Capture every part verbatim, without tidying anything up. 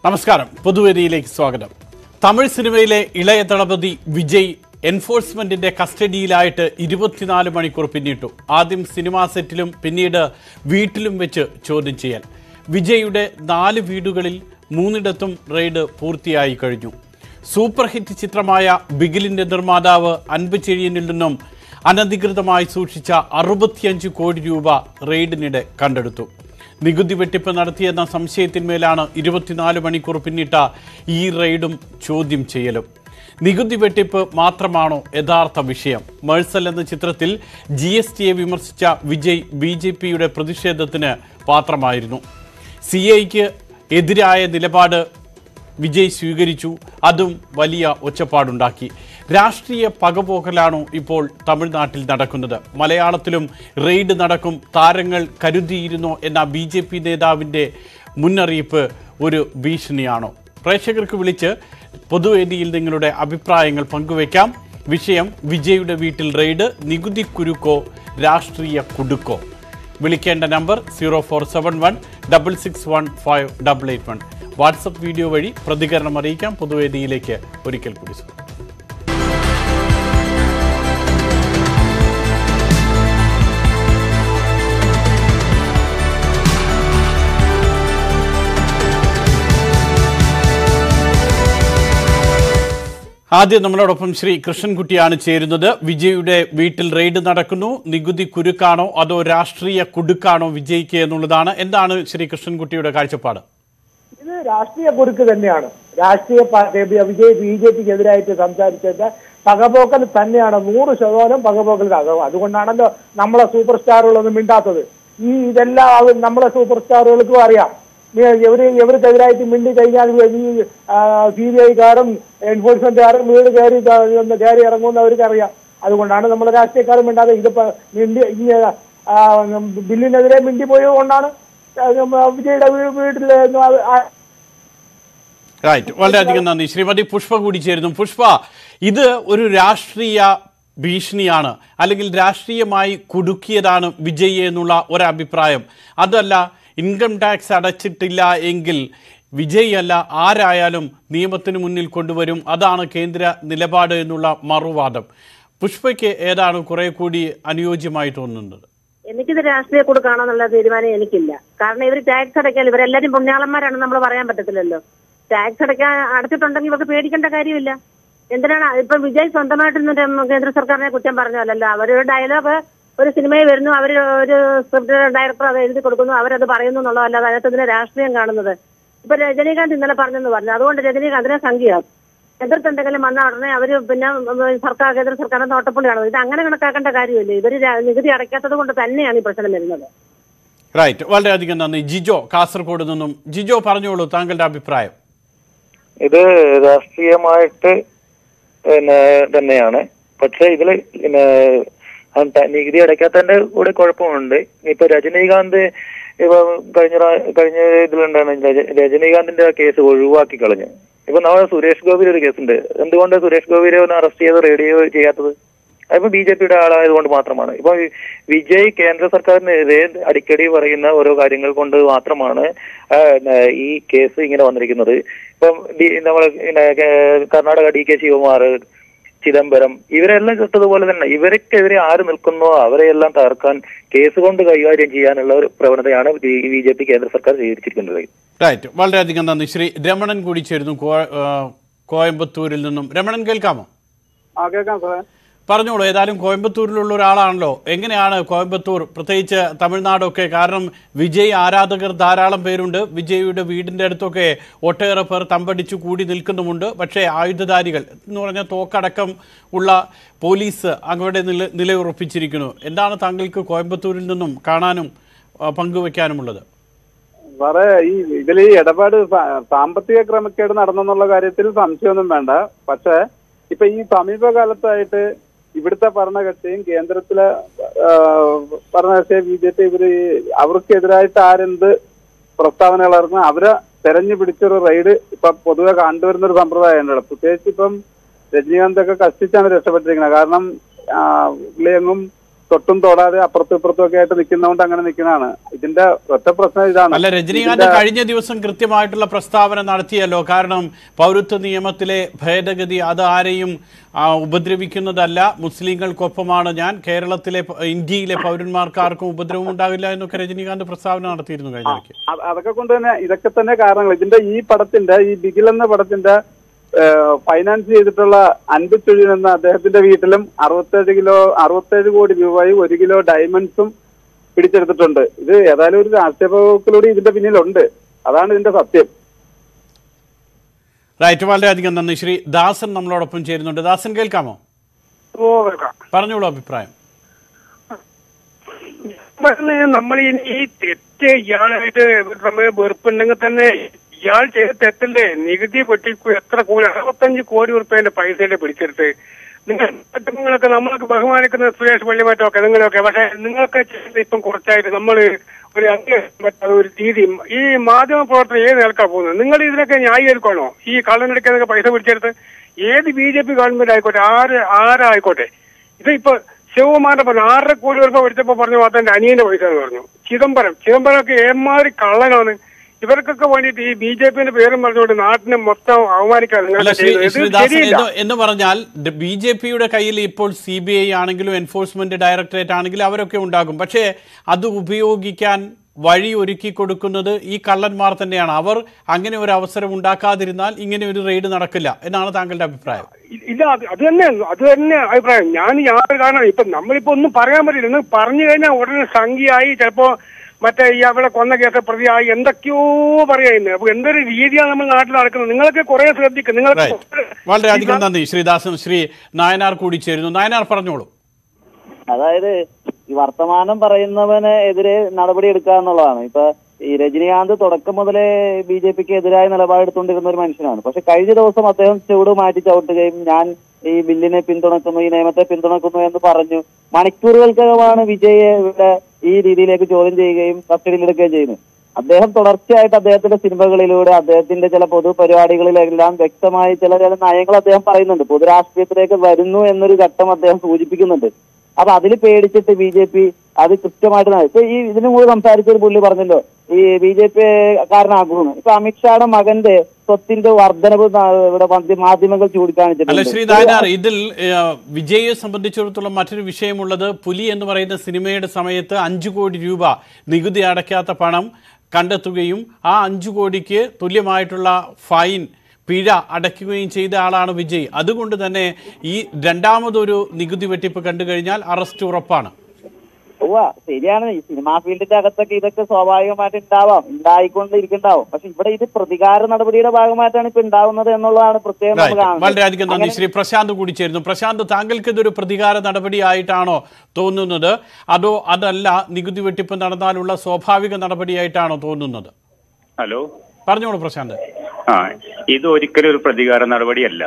നമസ്കാരം. പൊതുവേദിയിലേക്ക് സ്വാഗതം. തമിഴ് സിനിമയിലെ ഇളയ ദളപതി വിജയ് എൻഫോഴ്സ്മെന്റിന്റെ കസ്റ്റഡിയിലായിട്ട് ഇരുപത്തിനാല് മണിക്കൂർ പിന്നിട്ടു. ആദ്യം സിനിമാ സെറ്റിലും പിന്നീട് വീട്ടിലും വെച്ച് ചോദ്യം ചെയ്യൽ. വിജയുടെ നാല് വീടുകളിൽ മൂന്നിടത്തും റെയ്ഡ് പൂർത്തിയായി കഴിഞ്ഞു. സൂപ്പർ ഹിറ്റ് ചിത്രമായ ബിഗിലിന്റെ നിർമ്മാതാവ് അൻപുചെഴിയനിൽ നിന്നും അനധികൃതമായി സൂക്ഷിച്ച അറുപത്തിയഞ്ച് കോടി രൂപ റെയ്ഡിനിടെ കണ്ടെടുത്തു. നികുതി വെട്ടിപ്പ് നടത്തിയെന്ന സംശയത്തിന്മേലാണ് ഇരുപത്തിനാല് മണിക്കൂർ പിന്നിട്ട ഈ റെയ്ഡും ചോദ്യം ചെയ്യലും. നികുതി വെട്ടിപ്പ് മാത്രമാണോ യഥാർത്ഥ വിഷയം? മേഴ്സൽ എന്ന ചിത്രത്തിൽ ജി എസ് ടിയെ വിമർശിച്ച വിജയ് ബി ജെ പിയുടെ പ്രതിഷേധത്തിന് പാത്രമായിരുന്നു. സി ഐക്ക് എതിരായ നിലപാട് വിജയ് സ്വീകരിച്ചു. അതും വലിയ ഒച്ചപ്പാടുണ്ടാക്കി. രാഷ്ട്രീയ പകപോക്കലാണോ ഇപ്പോൾ തമിഴ്നാട്ടിൽ നടക്കുന്നത്? മലയാളത്തിലും റെയ്ഡ് നടക്കും, താരങ്ങൾ കരുതിയിരുന്നോ എന്ന ബി ജെ പി നേതാവിൻ്റെ മുന്നറിയിപ്പ് ഒരു ഭീഷണിയാണോ? പ്രേക്ഷകർക്ക് വിളിച്ച് പൊതുവേദിയിൽ നിങ്ങളുടെ അഭിപ്രായങ്ങൾ പങ്കുവയ്ക്കാം. വിഷയം വിജയുടെ വീട്ടിൽ റെയ്ഡ്, നികുതി കുരുക്കോ രാഷ്ട്രീയ കുടുക്കോ? വിളിക്കേണ്ട number zero four seven one double six one five double eight one. WhatsApp video വഴി പ്രതികരണം അറിയിക്കാം. പൊതുവേദിയിലേക്ക് ഒരിക്കൽ കൂടി ആദ്യം നമ്മളോടൊപ്പം ശ്രീ കൃഷ്ണൻകുട്ടിയാണ് ചേരുന്നത്. വിജയുടെ വീട്ടിൽ റെയ്ഡ് നടക്കുന്നു. നികുതി കുരുക്കാണോ അതോ രാഷ്ട്രീയ കുടുക്കാണോ വിജയ്ക്ക് എന്നുള്ളതാണ്. എന്താണ് ശ്രീ കൃഷ്ണൻകുട്ടിയുടെ കാഴ്ചപ്പാട്? ഇത് രാഷ്ട്രീയ കുരുക്ക് തന്നെയാണ്. രാഷ്ട്രീയ വിജയ് ബി ജെ പിക്ക് എതിരായിട്ട് സംസാരിച്ചത് പകപോക്കൽ തന്നെയാണ്. നൂറ് ശതമാനം പകപോക്കൽ. അതുകൊണ്ടാണല്ലോ നമ്മളെ സൂപ്പർ സ്റ്റാറുകളൊന്നും മിണ്ടാത്തത്. ഈ ഇതെല്ലാം നമ്മളെ സൂപ്പർ സ്റ്റാറുകൾക്കും അറിയാം. ഇവര് ഇവർക്കെതിരായിട്ട് മിണ്ടി കഴിഞ്ഞാൽ ഈ സി ബി ഐക്കാരും എൻഫോഴ്സ്മെന്റുകാരും വീട് കയറി കയറി ഇറങ്ങുമെന്ന് അവർക്ക് അറിയാം. അതുകൊണ്ടാണ് നമ്മളെ രാഷ്ട്രീയക്കാരും മിണ്ടാതെ. ഇതിപ്പോ മിണ്ടി ഈ ബില്ലിനെതിരെ മിണ്ടി പോയതുകൊണ്ടാണ് വിജയുടെ വീട്ടിൽ. റൈറ്റ്, വളരെയധികം നന്ദി. ശ്രീമതി പുഷ്പ കൂടി ചേരുന്നു. പുഷ്പ, ഇത് ഒരു രാഷ്ട്രീയ ഭീഷണിയാണ്, അല്ലെങ്കിൽ രാഷ്ട്രീയമായി കുടുക്കിയതാണ് വിജയ് എന്നുള്ള ഒരഭിപ്രായം. അതല്ല, ഇൻകം ടാക്സ് അടച്ചിട്ടില്ല എങ്കിൽ വിജയ് അല്ല ആരായാലും നിയമത്തിന് മുന്നിൽ കൊണ്ടുവരും, അതാണ് കേന്ദ്ര നിലപാട് എന്നുള്ള മറുവാദം. പുഷ്പയ്ക്ക് ഏതാണ് കുറെ കൂടി അനുയോജ്യമായി തോന്നുന്നത്? എനിക്കിത് രാഷ്ട്രീയ കൊടുക്കാണെന്നുള്ള തീരുമാനം എനിക്കില്ല. കാരണം ഇവർ ടാക്സ് അടയ്ക്കാൻ ഇവരെല്ലാവരും പുണ്യാളന്മാരാണെന്ന് നമ്മൾ പറയാൻ പറ്റത്തില്ലല്ലോ. ടാക്സ് അടയ്ക്കാൻ അടച്ചിട്ടുണ്ടെങ്കിൽ ഇവർക്ക് പേടിക്കേണ്ട കാര്യമില്ല. എന്തിനാണ് ഇപ്പൊ വിജയ് സ്വന്തമായിട്ട് കേന്ദ്ര സർക്കാരിനെ കുറ്റം പറഞ്ഞല്ലോ. അവരൊരു ഡയലോഗ് ഒരു സിനിമയിൽ വരുന്നു, അവർ ഒരു സ്ക്രിപ്റ്റ് ഡയറക്ടർ അത് എഴുതി കൊടുക്കുന്നു, അവരത് പറയുന്നു എന്നുള്ളതല്ലാതെ അതിനകത്ത് ഇതിനെ രാഷ്ട്രീയം കാണുന്നത്. ഇപ്പൊ രജനീകാന്ത് ഇന്നലെ പറഞ്ഞെന്ന് പറഞ്ഞു. അതുകൊണ്ട് രജനീകാന്തിനെ സംഖ്യയാകും. എതിർത്തുണ്ടെങ്കിലും വന്ന ഉടനെ അവര് പിന്നെ സർക്കാർ കേന്ദ്ര സർക്കാരിന്റെ നോട്ടപ്പുള്ളിയാണ്. ഇത് അങ്ങനെ കണക്കാക്കേണ്ട കാര്യമില്ല. ഇവര് നികുതി അടയ്ക്കാത്തത് കൊണ്ട് തന്നെയാണ് ഈ പ്രശ്നം വരുന്നത്. റൈറ്റ്, വളരെയധികം നന്ദി. ജിജോ കാസർഗോഡ് നിന്നും. ജിജോ, പറഞ്ഞോളൂ താങ്കളുടെ അഭിപ്രായം. ഇത് രാഷ്ട്രീയമായിട്ട് പിന്നെ തന്നെയാണ്. പക്ഷെ ഇതില് പിന്നെ നികുതി അടയ്ക്കാത്തതിന്റെ കൂടെ കുഴപ്പമുണ്ട്. ഇപ്പൊ രജനീകാന്ത് ഇപ്പൊ കഴിഞ്ഞ കഴിഞ്ഞ ഇതിലുണ്ടാണ് രജനീകാന്തിന്റെ കേസ് ഒഴിവാക്കി കളഞ്ഞു. ഇപ്പൊ നമ്മുടെ സുരേഷ് ഗോപിയുടെ ഒരു കേസുണ്ട്. എന്തുകൊണ്ട് സുരേഷ് ഗോപിയെ ഒന്ന് അറസ്റ്റ് ചെയ്ത് റേഡിയോ ചെയ്യാത്തത്? അതിപ്പോ ബി ജെ പിയുടെ ആളായതുകൊണ്ട് മാത്രമാണ്. ഇപ്പൊ വിജയ് കേന്ദ്ര സർക്കാരിനെതിരെ അടിക്കടി പറയുന്ന ഓരോ കാര്യങ്ങൾ കൊണ്ട് മാത്രമാണ് ഈ കേസ് ഇങ്ങനെ വന്നിരിക്കുന്നത്. ഇപ്പം നമ്മളെ കർണാടക ഡി കെ ശിവകുമാർ, ചിദംബരം, ഇവരെല്ലാം കിട്ടതുപോലെ തന്നെ ഇവർക്കെതിരെ ആര് നിൽക്കുന്നോ അവരെയെല്ലാം തകർക്കാൻ കേസ് കൊണ്ട് കൈകാര്യം ചെയ്യാനുള്ള ഒരു പ്രവണതയാണ് ബി ജെ പി കേന്ദ്ര സർക്കാർ സ്വീകരിച്ചിരിക്കുന്നത്. റൈറ്റ്, വളരെയധികം നന്ദി. ശ്രീ രമണൻ കൂടി ചേരുന്നു കോയമ്പത്തൂരിൽ നിന്നും. രമണൻ, കേൾക്കാമോ? ആ, കേൾക്കാം സാറേ. പറഞ്ഞോളൂ. ഏതായാലും കോയമ്പത്തൂരിലുള്ള ഒരാളാണല്ലോ. എങ്ങനെയാണ് കോയമ്പത്തൂർ, പ്രത്യേകിച്ച് തമിഴ്നാടൊക്കെ? കാരണം വിജയ് ആരാധകർ ധാരാളം പേരുണ്ട്. വിജയുടെ വീടിന്റെ അടുത്തൊക്കെ ഒട്ടേറെ പേർ തമ്പടിച്ചു കൂടി നിൽക്കുന്നുമുണ്ട്. പക്ഷേ ആയുധധാരികൾ എന്ന് പറഞ്ഞാൽ തോക്കടക്കം ഉള്ള പോലീസ് അവിടെ നില നിലയുറപ്പിച്ചിരിക്കുന്നു. എന്താണ് താങ്കൾക്ക് കോയമ്പത്തൂരിൽ നിന്നും കാണാനും പങ്കുവെക്കാനുമുള്ളത്? സാറേ, ഈ ഇതിൽ ഈ ഇടപാട് സാമ്പത്തിക ക്രമക്കേട് നടന്നെന്നുള്ള കാര്യത്തിൽ സംശയമൊന്നും വേണ്ട. പക്ഷെ ഇപ്പൊ ഈ സമീപകാലത്തായിട്ട് ഇവിടുത്തെ ഭരണകക്ഷിയും കേന്ദ്രത്തിലെ ഭരണകക്ഷിയെ ബി ജെ പി ഇവര് അവർക്കെതിരായിട്ട് ആരെന്ത് പ്രസ്താവനകൾ ഇറങ്ങും അവരെ തെരഞ്ഞു പിടിച്ചൊരു റെയ്ഡ് ഇപ്പൊ പൊതുവെ കണ്ടുവരുന്ന ഒരു സമ്പ്രദായമുണ്ടല്ലോ. പ്രത്യേകിച്ച് ഇപ്പം രജനീകാന്തൊക്കെ കഷ്ടിച്ചാണ് രക്ഷപ്പെട്ടിരിക്കുന്നത്. കാരണം പുള്ളിയെങ്ങും തൊട്ടും തൊടാതെ അപ്പുറത്തും ഇപ്പുറത്തും ഒക്കെ ആയിട്ട് നിൽക്കുന്നതുകൊണ്ട് അങ്ങനെ നിൽക്കുന്നതാണ്. ഇതിന്റെ ഒറ്റ പ്രശ്നം ഇതാണ്. അല്ല, രജനീകാന്ത് കഴിഞ്ഞ ദിവസം കൃത്യമായിട്ടുള്ള പ്രസ്താവന നടത്തിയല്ലോ. കാരണം പൗരത്വ നിയമത്തിലെ ഭേദഗതി അത് ആരെയും ഉപദ്രവിക്കുന്നതല്ല, മുസ്ലിങ്ങൾക്കൊപ്പമാണ് ഞാൻ, കേരളത്തിലെ ഇന്ത്യയിലെ പൗരന്മാർക്കാർക്കും ഉപദ്രവം ഉണ്ടാകില്ല എന്നൊക്കെ രജനീകാന്ത് പ്രസ്താവന നടത്തിയിരുന്നു കഴിഞ്ഞ ഇടയ്ക്ക്. അതൊക്കെ കൊണ്ട് തന്നെ ഇതൊക്കെ തന്നെ കാരണങ്ങൾ. ഇതിന്റെ ഈ പടത്തിന്റെ ഈ ബിഗിൽ എന്ന പടത്തിന്റെ ഫൈനാൻസ് ചെയ്തിട്ടുള്ള അൻപത്തൊഴിൽ എന്ന അദ്ദേഹത്തിന്റെ വീട്ടിലും അറുപത്തേഴ് കിലോ അറുപത്തേഴ് കോടി രൂപയും ഒരു കിലോ ഡയമണ്ട്സും പിടിച്ചെടുത്തിട്ടുണ്ട്. ഇത് ഏതായാലും ഒരു രാഷ്ട്രീയ പ്രഭുക്കളോട് ഇതിന്റെ പിന്നിലുണ്ട്. അതാണ് ഇതിന്റെ സത്യം. റൈറ്റ്, വളരെയധികം നന്ദി. ശ്രീ ദാസൻ നമ്മളോടൊപ്പം ചേരുന്നുണ്ട്. ദാസൻ കേൾക്കാമോ? പറഞ്ഞോളൂ അഭിപ്രായം. നമ്മൾ ഈ തെറ്റ് ഇയാളായിട്ട് നമ്മൾ വെറുപ്പുണ്ടെങ്കിൽ തന്നെ ഇയാൾ ചെയ്ത തെറ്റല്ലേ? നികുതി വെട്ടിക്കു എത്ര കോടി അറുപത്തഞ്ച് കോടി ഉറുപ്പ്യന്റെ പൈസയുടെ പിടിച്ചെടുത്ത് നിങ്ങൾ നിങ്ങളൊക്കെ നമ്മളൊക്കെ ബഹുമാനിക്കുന്ന സുരേഷ് പള്ളിമാറ്റമൊക്കെ നിങ്ങളൊക്കെ, പക്ഷെ നിങ്ങൾക്ക് ഇപ്പം കുറച്ചായിട്ട് നമ്മൾ ഒരു അംഗീകരിക്കാൻ ഒരു രീതി ഈ മാധ്യമ പ്രവർത്തനം ഏത് നിലക്കാ പോകുന്നത്? നിങ്ങൾ ഇതിനൊക്കെ ന്യായീകരിക്കണോ? ഈ കള്ളനെടുക്കാനൊക്കെ പൈസ പിടിച്ചെടുത്ത് ഏത് ബി ജെ പി ഗവൺമെന്റ് ആയിക്കോട്ടെ, ആര് ആരായിക്കോട്ടെ, ഇത് ഇപ്പൊ ശിവകുമാരന്റെ പറഞ്ഞു ആറര കോടി രൂപ പിടിച്ചപ്പോ പറഞ്ഞു മാത്രം അനിയന്റെ പൈസ എന്ന് പറഞ്ഞു. ചിദംബരം ചിദംബരമൊക്കെ ഏമാതിരി കള്ളനാണ്. ഇവർക്കൊക്കെ വേണ്ടിയിട്ട് ഈ ബി ജെ പിന്റെ പേരും പറഞ്ഞുകൊണ്ട് നാട്ടിനെ മൊത്തം അവമാനിക്കാൻ എന്ന് പറഞ്ഞാൽ ബി ജെ പിയുടെ കയ്യിൽ ഇപ്പോൾ സി ബി ഐ ആണെങ്കിലും എൻഫോഴ്സ്മെന്റ് ഡയറക്ടറേറ്റ് ആണെങ്കിലും അവരൊക്കെ ഉണ്ടാകും. പക്ഷേ അത് ഉപയോഗിക്കാൻ വഴി ഒരുക്കി കൊടുക്കുന്നത് ഈ കള്ളന്മാർ തന്നെയാണ്. അവർ അങ്ങനെ ഒരു അവസരം ഉണ്ടാക്കാതിരുന്നാൽ ഇങ്ങനെ ഒരു റെയ്ഡ് നടക്കില്ല എന്നാണ് താങ്കളുടെ അഭിപ്രായം? ഇല്ല, അത് തന്നെ അത് തന്നെ അഭിപ്രായം. ഞാൻ യാതൊരു കാരണം ഇപ്പൊ നമ്മളിപ്പോ ഒന്നും പറയാൻ പറ്റില്ല. പറഞ്ഞു കഴിഞ്ഞാൽ ഉടനെ സംഖ്യയായി, ചിലപ്പോ മറ്റേ ഈ അവിടെ കൊന്ന കേസ പ്രതിയായി എന്തൊക്കെയോ പറയുന്നത്. അപ്പൊ എന്തൊരു രീതിയാണ് നമ്മൾ നാട്ടിൽ നടക്കുന്നത്? നിങ്ങളൊക്കെ കുറെ ശ്രദ്ധിക്കും. നിങ്ങൾ വളരെയധികം നന്ദി ശ്രീദാസൻ. ശ്രീ നായനാർ കൂടി ചേരുന്നു. നായനാർ പറഞ്ഞോളൂ. അതായത് ഈ വർത്തമാനം പറയുന്നവന് എതിരെ നടപടി എടുക്കുക എന്നുള്ളതാണ്. ഇപ്പൊ ഈ രജനീകാന്ത് തുടക്കം മുതലേ ബി ജെ പിക്ക് എതിരായ നിലപാടെടുത്തുകൊണ്ടിരുന്ന ഒരു മനുഷ്യനാണ്. പക്ഷെ കഴിഞ്ഞ ദിവസം അദ്ദേഹം ചുവട് മാറ്റി ചവിട്ടുകയും ഞാൻ ഈ ബില്ലിനെ പിന്തുണക്കുന്നു, ഈ നിയമത്തെ പിന്തുണക്കുന്നു എന്ന് പറഞ്ഞു. മണിക്കൂറുകൾക്കകമാണ് വിജയെ ഇവിടെ ഈ രീതിയിലേക്ക് ചോദ്യം ചെയ്യുകയും കസ്റ്റഡിയിലെടുക്കുകയും ചെയ്യുന്നത്. അദ്ദേഹം തുടർച്ചയായിട്ട് അദ്ദേഹത്തിന്റെ സിനിമകളിലൂടെ അദ്ദേഹത്തിന്റെ ചില പൊതുപരിപാടികളിലെല്ലാം വ്യക്തമായി ചില ചില നയങ്ങൾ അദ്ദേഹം പറയുന്നുണ്ട്. പൊതുരാഷ്ട്രീയത്തിലേക്ക് വരുന്നു എന്നൊരു ഘട്ടം അദ്ദേഹം സൂചിപ്പിക്കുന്നുണ്ട്. അപ്പൊ അതിൽ പേടിച്ചിട്ട് ബി ജെ പി അത് കൃത്യമായിട്ട് ഇപ്പൊ ഈ ഇതിനു മുമ്പ് സംസാരിച്ചൊരു പുള്ളി പറഞ്ഞല്ലോ ഈ ബി ജെ പി കാരനാകുന്നു. ഇപ്പൊ അമിത്ഷായുടെ മകന്റെ സ്വത്തിന്റെ വർധനവ് ഇവിടെ മാധ്യമങ്ങൾ ചൂണ്ടിക്കാണിച്ചിട്ടുണ്ട്. ശ്രീ നായനാർ, ഇതിൽ വിജയെ സംബന്ധിച്ചിടത്തോളം മറ്റൊരു വിഷയമുള്ളത്, പുലി എന്ന് പറയുന്ന സിനിമയുടെ സമയത്ത് അഞ്ചു കോടി രൂപ നികുതി അടയ്ക്കാത്ത പണം കണ്ടെത്തുകയും ആ അഞ്ചു കോടിക്ക് തുല്യമായിട്ടുള്ള ഫൈൻ പിഴ അടയ്ക്കുകയും ചെയ്ത ആളാണ് വിജയ്. അതുകൊണ്ട് തന്നെ ഈ രണ്ടാമതൊരു നികുതി വെട്ടിപ്പ് കണ്ടു കഴിഞ്ഞാൽ അറസ്റ്റ് ഉറപ്പാണ്. ഉവ്വ ശരിയാണ്. ഈ സിനിമാ ഫീൽഡിന്റെ അകത്തൊക്കെ ഇതൊക്കെ സ്വാഭാവികമായിട്ട് ഉണ്ടാവാം, ഉണ്ടായിക്കൊണ്ടിരിക്കുന്നുണ്ടാവും. പക്ഷെ ഇവിടെ ഇത് പ്രതികാര നടപടിയുടെ ഭാഗമായിട്ടാണ് ഇപ്പൊ ഉണ്ടാവുന്നത് എന്നുള്ളതാണ് പ്രത്യേകം. വളരെയധികം നന്ദി. ശ്രീ പ്രശാന്ത് കൂടി ചേരുന്നു. പ്രശാന്ത്, താങ്കൾക്ക് ഇതൊരു പ്രതികാര നടപടിയായിട്ടാണോ തോന്നുന്നത്, അതോ അതല്ല നികുതി വെട്ടിപ്പ് നടന്നാലുള്ള സ്വാഭാവിക നടപടിയായിട്ടാണോ തോന്നുന്നത്? ഹലോ, പറഞ്ഞോളൂ പ്രശാന്ത്. ആ ഇത് ഒരിക്കലും ഒരു പ്രതികാര നടപടിയല്ല.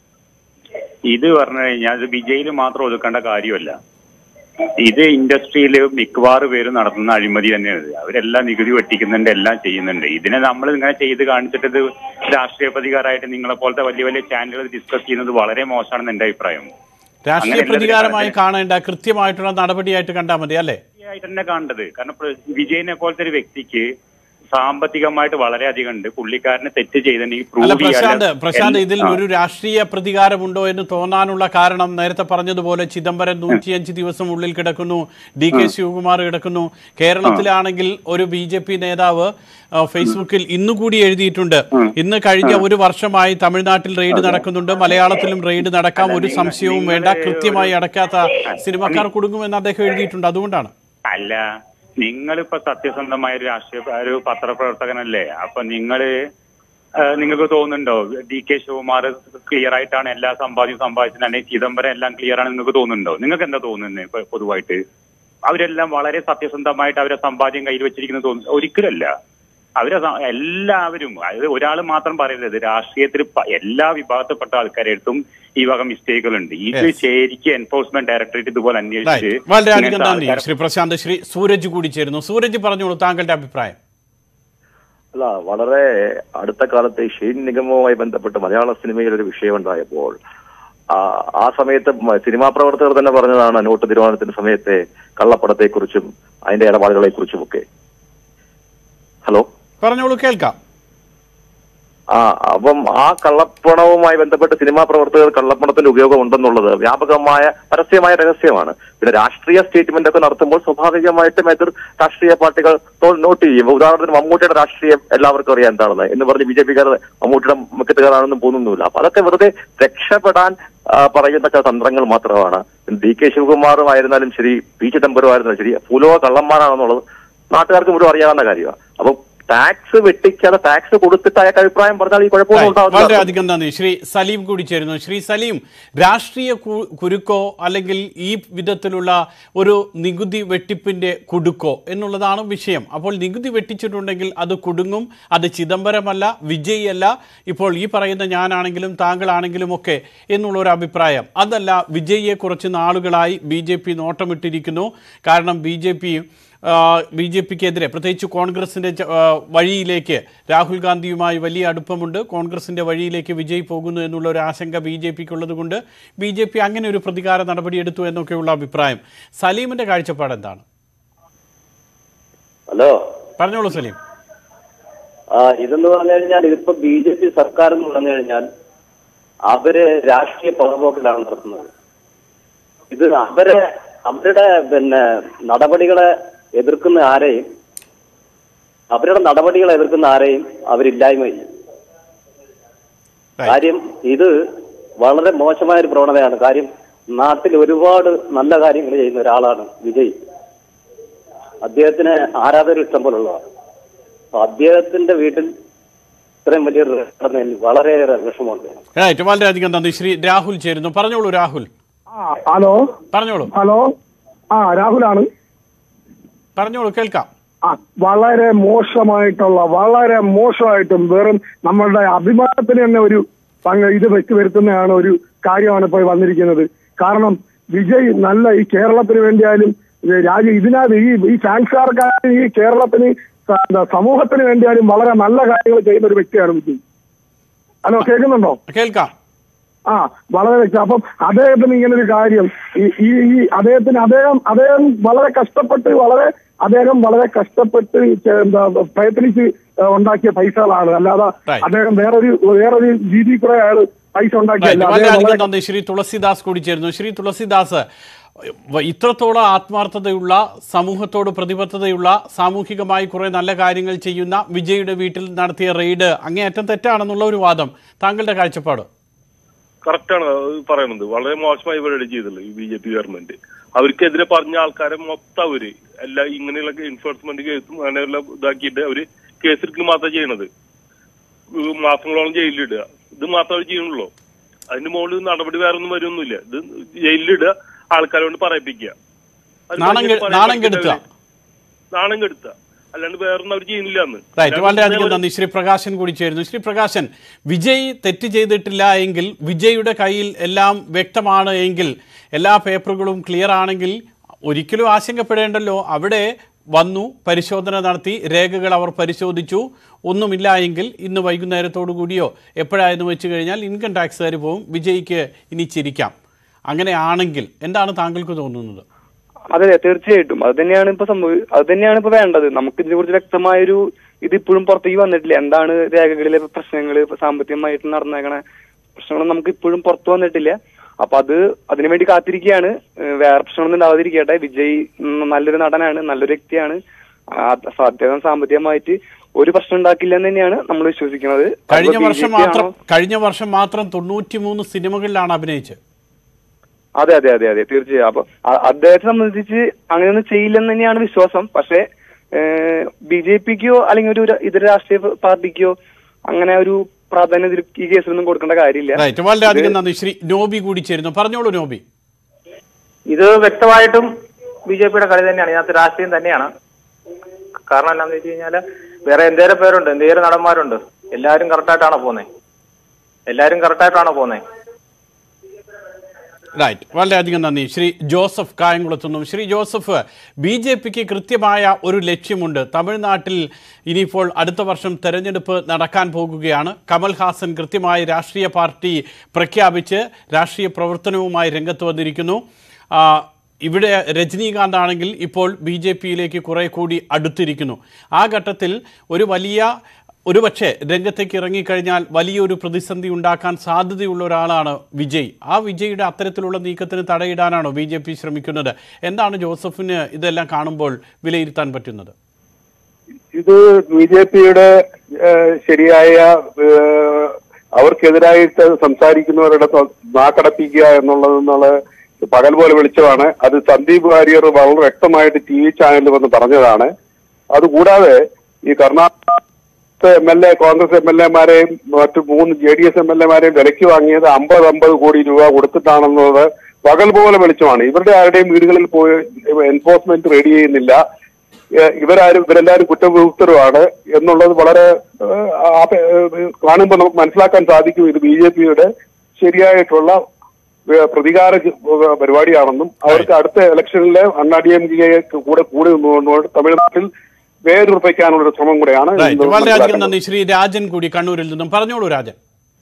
ഇത് പറഞ്ഞു കഴിഞ്ഞാൽ ഇത് വിജയിൽ മാത്രം ഒതുക്കേണ്ട കാര്യമല്ല. ഇത് ഇൻഡസ്ട്രിയിൽ മിക്കവാറും പേര് നടത്തുന്ന അഴിമതി തന്നെയാണ്. അവരെല്ലാം നികുതി വെട്ടിക്കുന്നുണ്ട്, എല്ലാം ചെയ്യുന്നുണ്ട്. ഇതിനെ നമ്മൾ ഇങ്ങനെ ചെയ്ത് കാണിച്ചിട്ട് ഇത് രാഷ്ട്രീയ പ്രതികാരമായിട്ട് നിങ്ങളെ പോലത്തെ വലിയ വലിയ ചാനലുകൾ ഡിസ്കസ് ചെയ്യുന്നത് വളരെ മോശമാണെന്ന് എന്റെ അഭിപ്രായം. രാഷ്ട്രീയ പ്രതികാരമായി കാണേണ്ട, കൃത്യമായിട്ടുള്ള നടപടിയായിട്ട് കണ്ടാൽ മതി അല്ലേ? ആയിട്ട് തന്നെ കാണേണ്ടത്. കാരണം വിജയനെ പോലത്തെ ഒരു വ്യക്തിക്ക് സാമ്പത്തികമായിട്ട് വളരെയധികം ഉണ്ട്. പുള്ളിക്കാരന് തെറ്റ് ചെയ്തിട്ടുണ്ടെങ്കിൽ പ്രശാന്ത് പ്രശാന്ത് ഇതിൽ ഒരു രാഷ്ട്രീയ പ്രതികാരമുണ്ടോ എന്ന് തോന്നാനുള്ള കാരണം നേരത്തെ പറഞ്ഞതുപോലെ ചിദംബരം നൂറ്റിയഞ്ച് ദിവസം ഉള്ളിൽ കിടക്കുന്നു, ഡി കെ ശിവകുമാർ കിടക്കുന്നു. കേരളത്തിലാണെങ്കിൽ ഒരു ബി ജെ പി നേതാവ് ഫേസ്ബുക്കിൽ ഇന്നുകൂടി എഴുതിയിട്ടുണ്ട്, ഇന്ന് കഴിഞ്ഞ ഒരു വർഷമായി തമിഴ്നാട്ടിൽ റെയ്ഡ് നടക്കുന്നുണ്ട്, മലയാളത്തിലും റെയ്ഡ് നടക്കാം, ഒരു സംശയവും വേണ്ട, കൃത്യമായി അടയ്ക്കാത്ത സിനിമക്കാർ കുടുങ്ങുമെന്ന് അദ്ദേഹം എഴുതിയിട്ടുണ്ട്. അതുകൊണ്ടാണ്. അല്ല, നിങ്ങളിപ്പോ സത്യസന്ധമായ ഒരു രാഷ്ട്രീയ ഒരു പത്രപ്രവർത്തകനല്ലേ? അപ്പൊ നിങ്ങള് നിങ്ങൾക്ക് തോന്നുന്നുണ്ടോ ഡി കെ ശിവകുമാർ ക്ലിയർ ആയിട്ടാണ് എല്ലാ സമ്പാദ്യവും സമ്പാദിച്ചത്, അല്ലെങ്കിൽ ചിദംബരം എല്ലാം ക്ലിയർ ആണ് നിങ്ങൾക്ക് തോന്നുന്നുണ്ടോ? നിങ്ങൾക്ക് എന്താ തോന്നുന്നത്? ഇപ്പൊ പൊതുവായിട്ട് അവരെല്ലാം വളരെ സത്യസന്ധമായിട്ട് അവരെ സമ്പാദ്യം കയ്യിൽ വെച്ചിരിക്കുന്നത് തോന്നുന്നു? ഒരിക്കലല്ല. അവരെ എല്ലാവരും, അതായത് ഒരാൾ മാത്രം പറയരുത്, രാഷ്ട്രീയത്തിൽ എല്ലാ വിഭാഗത്തിൽപ്പെട്ട ആൾക്കാരെടുത്തും ഈ വക മിസ്റ്റേക്കുകളുണ്ട്. ഇത് ശരിക്കും എൻഫോഴ്സ്മെന്റ് ഡയറക്ടറേറ്റ് ഇതുപോലെ അന്വേഷിച്ച്. വളരെയധികം നന്ദി ശ്രീ പ്രശാന്ത്. ശ്രീ സൂരജ് കൂടി ചേരുന്നു. സൂരജ് പറഞ്ഞോളൂ താങ്കളുടെ അഭിപ്രായം. അല്ല, വളരെ അടുത്ത കാലത്ത് ഷെയ്ൻ നിഗമവുമായി ബന്ധപ്പെട്ട് മലയാള സിനിമയിൽ ഒരു വിഷയമുണ്ടായപ്പോൾ ആ സമയത്ത് സിനിമാ പ്രവർത്തകർ തന്നെ പറഞ്ഞതാണ് നോട്ട് തീരുമാനത്തിന്റെ സമയത്തെ കള്ളപ്പണത്തെക്കുറിച്ചും അതിന്റെ ഇടപാടുകളെ കുറിച്ചും ഒക്കെ. ഹലോ, പറഞ്ഞോളൂ, കേൾക്കാം. ആ അപ്പം ആ കള്ളപ്പണവുമായി ബന്ധപ്പെട്ട് സിനിമാ പ്രവർത്തകർ കള്ളപ്പണത്തിന്റെ ഉപയോഗം ഉണ്ടെന്നുള്ളത് വ്യാപകമായ പരസ്യമായ രഹസ്യമാണ്. പിന്നെ രാഷ്ട്രീയ സ്റ്റേറ്റ്മെന്റ് ഒക്കെ നടത്തുമ്പോൾ സ്വാഭാവികമായിട്ടും എതിർ രാഷ്ട്രീയ പാർട്ടികൾ നോട്ട് ചെയ്യും. ഉദാഹരണത്തിന് മമ്മൂട്ടിയുടെ രാഷ്ട്രീയം എല്ലാവർക്കും അറിയാം എന്താണെന്ന് എന്ന് പറഞ്ഞ് ബി ജെ പിക്കാർ മമ്മൂട്ടിയുടെ മുക്കത്തുകാരാണെന്നും തോന്നുന്നില്ല. അപ്പൊ അതൊക്കെ വെറുതെ രക്ഷപ്പെടാൻ പറയുന്ന തന്ത്രങ്ങൾ മാത്രമാണ്. ഡി കെ ശിവകുമാറും ആയിരുന്നാലും ശരി, പി ചിദംബരം ആയിരുന്നാലും ശരി, ഭൂലോക കള്ളന്മാരാണെന്നുള്ളത് നാട്ടുകാർക്ക് മുഴുവൻ അറിയാവുന്ന കാര്യമാണ്. അപ്പൊ ടാക്സ് വെട്ടിക്കാതെ ടാക്സ് കൊടുത്തിട്ട് അയാൾക്ക് അഭിപ്രായം പറഞ്ഞാൽ ഈ കുഴപ്പമൊന്നും വളരെയധികം നന്ദി. ശ്രീ സലീം കൂടി ചേരുന്നു. ശ്രീ സലീം, രാഷ്ട്രീയ കുരുക്കോ അല്ലെങ്കിൽ ഈ വിധത്തിലുള്ള ഒരു നികുതി വെട്ടിപ്പിന്റെ കുടുക്കോ എന്നുള്ളതാണ് വിഷയം. അപ്പോൾ നികുതി വെട്ടിച്ചിട്ടുണ്ടെങ്കിൽ അത് കുടുങ്ങും. അത് ചിദംബരമല്ല, വിജയ് അല്ല, ഇപ്പോൾ ഈ പറയുന്ന ഞാനാണെങ്കിലും താങ്കളാണെങ്കിലും ഒക്കെ എന്നുള്ള ഒരു അഭിപ്രായം. അതല്ല, വിജയിയെ കുറച്ച് നാളുകളായി ബി ജെ പി നോട്ടമിട്ടിരിക്കുന്നു. കാരണം B J P B J പിക്കെതിരെ പ്രത്യേകിച്ച് കോൺഗ്രസിൻ്റെ വഴിയിലേക്ക് രാഹുൽ ഗാന്ധിയുമായി വലിയ അടുപ്പമുണ്ട്. കോൺഗ്രസിൻ്റെ വഴിയിലേക്ക് വിജയ് പോകുന്നു എന്നുള്ള ഒരു ആശങ്ക ബി ജെ പിക്ക് ഉള്ളത് കൊണ്ട് ബി ജെ പി അങ്ങനെ ഒരു പ്രതികാര നടപടിയെടുത്തു എന്നൊക്കെയുള്ള അഭിപ്രായം. സലീമിൻ്റെ കാഴ്ചപ്പാട് എന്താണ്? ഹലോ, പറഞ്ഞോളൂ സലീം. ഇതെന്ന് പറഞ്ഞു കഴിഞ്ഞാൽ ഇതിപ്പോ ബി ജെ പി സർക്കാർ എന്ന് പറഞ്ഞു കഴിഞ്ഞാൽ അവര് രാഷ്ട്രീയ പണപോക്കലാണ് നടത്തുന്നത്. ഇത് അവരെ അവരുടെ പിന്നെ നടപടികളെ എതിർക്കുന്ന ആരെയും അവരുടെ നടപടികളെ എതിർക്കുന്ന ആരെയും അവരില്ലായ്മ ചെയ്യും. കാര്യം ഇത് വളരെ മോശമായ ഒരു പ്രവണതയാണ്. കാര്യം നാട്ടിൽ ഒരുപാട് നല്ല കാര്യങ്ങൾ ചെയ്യുന്ന ഒരാളാണ് വിജയ്. അദ്ദേഹത്തിന് ആരാധകർ ഇഷ്ടം പോലുള്ളതാണ്. അപ്പൊ അദ്ദേഹത്തിന്റെ വീട്ടിൽ ഇത്രയും വലിയൊരു വളരെയേറെ വിഷമമുണ്ട്. വളരെയധികം നന്ദി. ശ്രീ രാഹുൽ ചേരുന്നു. പറഞ്ഞോളൂ രാഹുൽ. ഹലോ, പറഞ്ഞോളൂ. ഹലോ, ആ രാഹുലാണ്. പറഞ്ഞോളൂ, കേൾക്കാം. ആ വളരെ മോശമായിട്ടുള്ള വളരെ മോശമായിട്ടും വെറും നമ്മളുടെ അഭിമാനത്തിന് തന്നെ ഒരു ഇത് വെച്ച് വരുത്തുന്നതാണ് ഒരു കാര്യമാണ് ഇപ്പോൾ വന്നിരിക്കുന്നത്. കാരണം വിജയ് നല്ല ഈ കേരളത്തിന് വേണ്ടിയാലും രാജ്യം ഇതിനകത്ത് ഈ ഈ ഫാൻസുകാർക്കാരും ഈ കേരളത്തിന് സമൂഹത്തിന് വേണ്ടിയാലും വളരെ നല്ല കാര്യങ്ങൾ ചെയ്യുന്ന ഒരു വ്യക്തിയാണ് വിജയ്. ഹലോ, കേൾക്കുന്നുണ്ടോ? കേൾക്കാം. ആ വളരെ വ്യക്തി. അപ്പം അദ്ദേഹത്തിന് ഇങ്ങനൊരു കാര്യം ഈ ഈ അദ്ദേഹത്തിന് അദ്ദേഹം അദ്ദേഹം വളരെ കഷ്ടപ്പെട്ട് വളരെ അദ്ദേഹം വളരെ കഷ്ടപ്പെട്ട് എന്താ പ്രയത്നിച്ച് ഉണ്ടാക്കിയ പൈസകളാണ്. അല്ലാതെ അദ്ദേഹം വേറൊരു വേറൊരു രീതിയിൽ കുറെ അയാൾ പൈസ ഉണ്ടാക്കിയ. ശ്രീ തുളസിദാസ് കൂടി ചേരുന്നു. ശ്രീ തുളസിദാസ്, ഇത്രത്തോളം ആത്മാർത്ഥതയുള്ള, സമൂഹത്തോട് പ്രതിബദ്ധതയുള്ള, സാമൂഹികമായി കുറെ നല്ല കാര്യങ്ങൾ ചെയ്യുന്ന വിജയുടെ വീട്ടിൽ നടത്തിയ റെയ്ഡ് അങ്ങേയറ്റം തെറ്റാണെന്നുള്ള ഒരു വാദം, താങ്കളുടെ കാഴ്ചപ്പാട്? കറക്റ്റാണ് പറയുന്നത്. വളരെ മോശമായി ഇവരുടെ ചെയ്തല്ലോ ഈ ബി ജെ പി ഗവൺമെന്റ്. അവർക്കെതിരെ പറഞ്ഞ ആൾക്കാരെ മൊത്തം അവര് എല്ലാ ഇങ്ങനെയുള്ള എൻഫോഴ്സ്മെന്റ് കേസും അങ്ങനെയുള്ള ഇതാക്കിയിട്ട് അവര് കേസെടുക്കൽ മാത്രമേ ചെയ്യണത്. മാസങ്ങളോളം ജയിലിലിടുക, ഇത് മാത്രമേ അവർ ചെയ്യണുള്ളൂ. അതിന്റെ മുകളിൽ നടപടി വേറെ ഒന്നും വരുമൊന്നുമില്ല. ഇത് ജയിലിലിടുക, ആൾക്കാരോട് പറയിപ്പിക്കുക, നാണം കെടുത്തുക, അല്ലാണ്ട് വേറൊന്നും അവർ ചെയ്യുന്നില്ല എന്ന്. വളരെയധികം നന്ദി. ശ്രീ പ്രകാശൻ കൂടി ചേരുന്നു. ശ്രീ പ്രകാശൻ, വിജയ് തെറ്റ് ചെയ്തിട്ടില്ല എങ്കിൽ, വിജയുടെ കയ്യിൽ എല്ലാം വ്യക്തമാണ് എങ്കിൽ, എല്ലാ പേപ്പറുകളും ക്ലിയർ ആണെങ്കിൽ ഒരിക്കലും ആശങ്കപ്പെടേണ്ടല്ലോ. അവിടെ വന്നു, പരിശോധന നടത്തി, രേഖകൾ അവർ പരിശോധിച്ചു, ഒന്നുമില്ല എങ്കിൽ ഇന്ന് വൈകുന്നേരത്തോടു കൂടിയോ എപ്പോഴായെന്ന് വെച്ച് കഴിഞ്ഞാൽ ഇൻകം ടാക്സുകാർ പോവും, വിജയ്ക്ക് ഇനി ചിരിക്കാം. അങ്ങനെയാണെങ്കിൽ എന്താണ് താങ്കൾക്ക് തോന്നുന്നത്? അതെ, തീർച്ചയായിട്ടും അത് തന്നെയാണ് ഇപ്പൊ സംഭവം. അത് തന്നെയാണ് ഇപ്പൊ വേണ്ടത്. നമുക്ക് ഇതിനെ കുറിച്ച് വ്യക്തമായൊരു ഇത് ഇപ്പോഴും പുറത്തേക്ക് വന്നിട്ടില്ല. എന്താണ് രേഖകളിലെ പ്രശ്നങ്ങൾ, സാമ്പത്തികമായിട്ട് നടന്നേക്കണ പ്രശ്നങ്ങൾ നമുക്ക് ഇപ്പോഴും പുറത്തു വന്നിട്ടില്ല. അപ്പൊ അത് അതിനുവേണ്ടി കാത്തിരിക്കുകയാണ്. വേറെ പ്രശ്നങ്ങളൊന്നും ഉണ്ടാവാതിരിക്കട്ടെ. വിജയ് നല്ലൊരു നടനാണ്, നല്ലൊരു വ്യക്തിയാണ്. അദ്ദേഹം സാമ്പത്തികമായിട്ട് ഒരു പ്രശ്നം ഉണ്ടാക്കില്ല എന്ന് തന്നെയാണ് നമ്മൾ വിശ്വസിക്കുന്നത്. കഴിഞ്ഞ വർഷം മാത്രം കഴിഞ്ഞ വർഷം മാത്രം തൊണ്ണൂറ്റി മൂന്ന് സിനിമകളിലാണ് അഭിനയിച്ചത്. അതെ അതെ അതെ അതെ തീർച്ചയായും. അപ്പൊ അദ്ദേഹത്തെ സംബന്ധിച്ച് അങ്ങനെയൊന്നും ചെയ്യില്ലെന്ന് തന്നെയാണ് വിശ്വാസം. പക്ഷെ ബി ജെ പിക്കോ അല്ലെങ്കിൽ ഒരു ഇതര രാഷ്ട്രീയ പാർട്ടിക്കോ അങ്ങനെ ഒരു പ്രാധാന്യം ഈ കേസിലൊന്നും കൊടുക്കേണ്ട കാര്യമില്ല. വളരെയധികം നന്ദി. ശ്രീ നോബി കൂടി ചേരുന്നു. പറഞ്ഞോളൂ നോബി. ഇത് വ്യക്തമായിട്ടും ബി ജെ പിയുടെ കളി തന്നെയാണ്, ഇതിനകത്ത് രാഷ്ട്രീയം തന്നെയാണ്. കാരണം എന്താണെന്ന് വെച്ച് കഴിഞ്ഞാല് വേറെ എന്തേരം പേരുണ്ട്, എന്തേരം നടന്മാരുണ്ട്, എല്ലാവരും കറക്റ്റായിട്ടാണോ പോന്നെ എല്ലാവരും കറക്റ്റായിട്ടാണോ പോന്നെ റൈറ്റ്, വളരെയധികം നന്ദി. ശ്രീ ജോസഫ് കായംകുളത്തുനിന്നും. ശ്രീ ജോസഫ്, ബി ജെ പിക്ക് കൃത്യമായ ഒരു ലക്ഷ്യമുണ്ട്. തമിഴ്നാട്ടിൽ ഇനിയിപ്പോൾ അടുത്ത വർഷം തെരഞ്ഞെടുപ്പ് നടക്കാൻ പോകുകയാണ്. കമൽഹാസൻ കൃത്യമായി രാഷ്ട്രീയ പാർട്ടി പ്രഖ്യാപിച്ച് രാഷ്ട്രീയ പ്രവർത്തനവുമായി രംഗത്ത് വന്നിരിക്കുന്നു. ഇവിടെ രജനീകാന്ത് ആണെങ്കിൽ ഇപ്പോൾ ബി ജെ പിയിലേക്ക് കുറെ കൂടി അടുത്തിരിക്കുന്നു. ആ ഘട്ടത്തിൽ ഒരു വലിയ ഒരുപക്ഷെ രംഗത്തേക്ക് ഇറങ്ങിക്കഴിഞ്ഞാൽ വലിയൊരു പ്രതിസന്ധി ഉണ്ടാക്കാൻ സാധ്യതയുള്ള ഒരാളാണ് വിജയ്. ആ വിജയുടെ അത്തരത്തിലുള്ള നീക്കത്തിന് തടയിടാനാണോ ബി ജെ പി ശ്രമിക്കുന്നത്? എന്താണ് ജോസഫിന് ഇതെല്ലാം കാണുമ്പോൾ വിലയിരുത്താൻ പറ്റുന്നത്? ഇത് ബി ജെ പിയുടെ ശരിയായ അവർക്കെതിരായിട്ട് സംസാരിക്കുന്നവരുടെ നാക്കടപ്പിക്കുക എന്നുള്ളതെന്നുള്ള പകൽ പോലെ വെളിച്ചമാണ്. അത് സന്ദീപ് വാര്യർ വളരെ വ്യക്തമായിട്ട് ടി വി ചാനലിൽ വന്ന് പറഞ്ഞതാണ്. അതുകൂടാതെ ഈ Karnataka M L A Congress M L എമാരെയും മറ്റു മൂന്ന് J D S M L എമാരെയും വിലയ്ക്ക് വാങ്ങിയത് അമ്പത് അമ്പത് കോടി രൂപ കൊടുത്തിട്ടാണെന്നുള്ളത് പകൽ പോലെ വെളിച്ചമാണ്. ഇവരുടെ ആരുടെയും വീടുകളിൽ പോയി എൻഫോഴ്സ്മെന്റ് റെഡി ചെയ്യുന്നില്ല. ഇവരാരും ഇവരെല്ലാവരും കുറ്റവിമുക്തരുമാണ് എന്നുള്ളത് വളരെ കാണുമ്പോൾ നമുക്ക് മനസ്സിലാക്കാൻ സാധിക്കും. ഇത് ബി ജെ പിയുടെ ശരിയായിട്ടുള്ള പ്രതികാര പരിപാടിയാണെന്നും അവർക്ക് അടുത്ത ഇലക്ഷനിലെ അണ്ണാ ഡി എം കെ കൂടെ കൂടി നിന്നുകൊണ്ട് തമിഴ്നാട്ടിൽ വേരുറപ്പിക്കാനുള്ള ശ്രമം കൂടെയാണ്. വളരെയധികം നന്ദി. ശ്രീ രാജൻ കൂടി കണ്ണൂരിൽ നിന്നും. പറഞ്ഞോളൂ രാജൻ.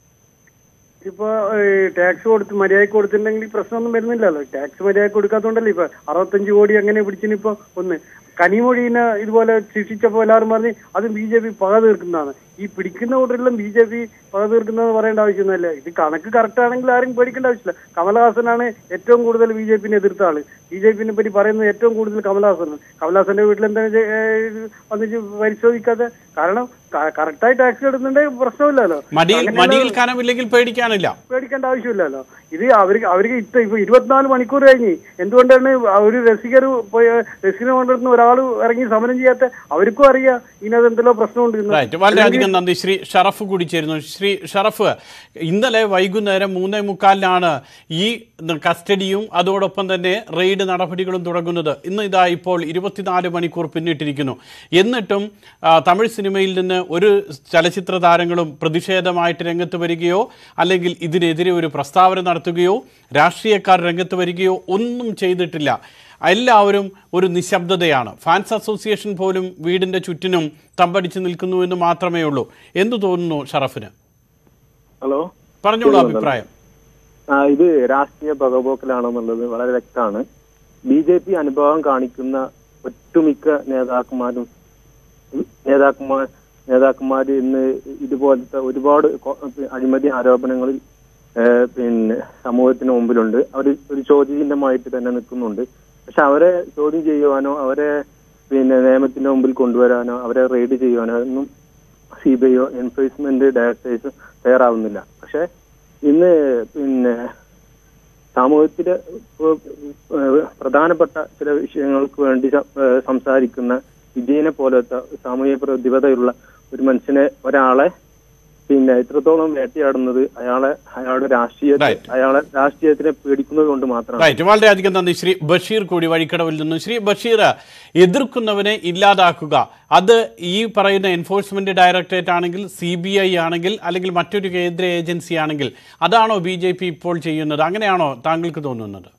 ഇപ്പൊ ടാക്സ് കൊടുത്ത് മര്യാദക്ക് കൊടുത്തിട്ടുണ്ടെങ്കിൽ പ്രശ്നമൊന്നും വരുന്നില്ലല്ലോ. ടാക്സ് മര്യാദക്ക് കൊടുക്കാത്തോണ്ടല്ലേ ഇപ്പൊ അറുപത്തഞ്ച് കോടി എങ്ങനെ പിടിച്ചിനിപ്പോ ഒന്ന് കനിമൊഴിനെ ഇതുപോലെ ശിക്ഷിച്ചപ്പോ എല്ലാവരും പറഞ്ഞ് അത് ബി ജെ പി പക തീർക്കുന്നതാണ്. ഈ പിടിക്കുന്ന കൂട്ടരെല്ലാം ബി ജെ പി പക തീർക്കുന്നതെന്ന് പറയേണ്ട ആവശ്യമൊന്നുമില്ല. ഇത് കണക്ക് കറക്റ്റ് ആണെങ്കിൽ ആരും പേടിക്കേണ്ട ആവശ്യമില്ല. കമൽഹാസനാണ് ഏറ്റവും കൂടുതൽ ബി ജെ പിനെ എതിർത്ത ആള്. ബി ജെ പിനെ പറ്റി പറയുന്നത് ഏറ്റവും കൂടുതൽ കമൽഹാസനാണ്. കമൽഹാസന്റെ വീട്ടിൽ എന്താ വന്നിട്ട് പരിശോധിക്കാതെ? കാരണം കറക്റ്റായി ടാക്സ് എടുക്കുന്നുണ്ടെങ്കിൽ പ്രശ്നമില്ലല്ലോ. മടിയിൽ കനമില്ലെങ്കിൽ പേടിക്കാനില്ല, പേടിക്കേണ്ട ആവശ്യമില്ലല്ലോ. ഇത് അവർക്ക് അവർക്ക് ഇപ്പൊ ഇപ്പൊ ഇരുപത്തിനാല് മണിക്കൂർ കഴിഞ്ഞ് എന്തുകൊണ്ടാണ് ഒരു രസികർ രസികനെ കൊണ്ടിരുന്ന ഒരാൾ ഇറങ്ങി സമരം ചെയ്യാത്ത? അവർക്കും അറിയാം ഇതിനകത്ത് എന്തെല്ലോ പ്രശ്നമുണ്ട്. വളരെയധികം നന്ദി. ശ്രീ ഷറഫ് കൂടി ചേരുന്നു. ശ്രീ ഷറഫ്, ഇന്നലെ വൈകുന്നേരം മൂന്നേ മുക്കാലിനാണ് ഈ കസ്റ്റഡിയും അതോടൊപ്പം തന്നെ റെയ്ഡ് നടപടികളും തുടങ്ങുന്നത്. ഇന്ന് ഇതാ ഇപ്പോൾ ഇരുപത്തിനാല് മണിക്കൂർ പിന്നിട്ടിരിക്കുന്നു. എന്നിട്ടും തമിഴ് സിനിമയിൽ നിന്ന് ഒരു ചലച്ചിത്ര താരങ്ങളും പ്രതിഷേധമായിട്ട് രംഗത്ത് വരികയോ അല്ലെങ്കിൽ ഇതിനെതിരെ ഒരു പ്രസ്താവന നടത്തുകയോ രാഷ്ട്രീയക്കാർ രംഗത്ത് വരികയോ ഒന്നും ചെയ്തിട്ടില്ല. എല്ലാവരും ഒരു നിശബ്ദതയാണ്. ഫാൻസ് അസോസിയേഷൻ പോലും വീടിന്റെ ചുറ്റിനും തമ്പടിച്ചു നിൽക്കുന്നു എന്ന് മാത്രമേ ഉള്ളൂ. എന്തു തോന്നുന്നു ഷറഫിന്? ഹലോ, പറഞ്ഞോളൂ അഭിപ്രായം. ഇത് രാഷ്ട്രീയ പകപോക്കലാണെന്നുള്ളത് വളരെ വ്യക്തമാണ്. ബി ജെ പി അനുഭവം കാണിക്കുന്ന ഒട്ടുമിക്ക നേതാക്കന്മാരും നേതാക്കന്മാർ നേതാക്കന്മാർ ഇന്ന് ഇതുപോലത്തെ ഒരുപാട് അഴിമതി ആരോപണങ്ങളിൽ പിന്നെ സമൂഹത്തിന് മുമ്പിലുണ്ട്. അവർ ഒരു ചോദ്യചിഹ്നമായിട്ട് തന്നെ നിൽക്കുന്നുണ്ട്. പക്ഷെ അവരെ ചോദ്യം ചെയ്യുവാനോ അവരെ പിന്നെ നിയമത്തിന്റെ മുമ്പിൽ കൊണ്ടുവരാനോ അവരെ റെയ്ഡ് ചെയ്യുവാനോ ഒന്നും സി ബി ഐയോ എൻഫോഴ്സ്മെന്റ് ഡയറക്ടറേറ്റ്സോ തയ്യാറാവുന്നില്ല. പക്ഷെ ഇന്ന് പിന്നെ സമൂഹത്തിലെ പ്രധാനപ്പെട്ട ചില വിഷയങ്ങൾക്ക് വേണ്ടി സംസാരിക്കുന്ന വിജയനെ പോലത്തെ സാമൂഹിക പ്രതിബദ്ധതയുള്ള ഒരു മനുഷ്യനെ ഒരാളെ പിന്നെ ഇത്രത്തോളം വേട്ടയാടുന്നത് അയാളെ അയാളുടെ രാഷ്ട്രീയ അയാളെ രാഷ്ട്രീയത്തിനെ പേടിക്കുന്നത് കൊണ്ട് മാത്രമാണ്. വളരെയധികം നന്ദി. ശ്രീ ബഷീർ കൂടി വഴിക്കടവിൽ നിന്നും. ശ്രീ ബഷീർ, എതിർക്കുന്നവനെ ഇല്ലാതാക്കുക, അത് ഈ പറയുന്ന എൻഫോഴ്സ്മെന്റ് ഡയറക്ടറേറ്റ് ആണെങ്കിൽ, സി ബി ഐ ആണെങ്കിൽ, അല്ലെങ്കിൽ മറ്റൊരു കേന്ദ്ര ഏജൻസി ആണെങ്കിൽ, അതാണോ ബി ജെ പി ഇപ്പോൾ ചെയ്യുന്നത്? അങ്ങനെയാണോ താങ്കൾക്ക് തോന്നുന്നത്?